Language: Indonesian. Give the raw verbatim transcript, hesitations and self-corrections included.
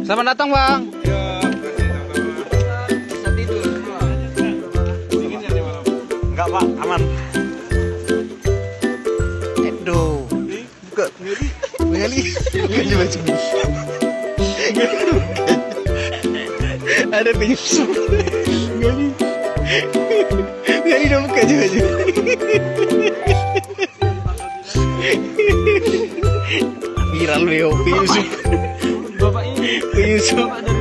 Selamat datang, Bang. Bisa tidur semua. Dinginnya nih malam. Enggak, Pak, aman. Aduh. Buka. Ngali. Bukan coba sini. Ada penyusup. Ngali. Ngali dong buka coba coba. Viral weo penyusup. Bapak ini. Penyusup. Bapak dari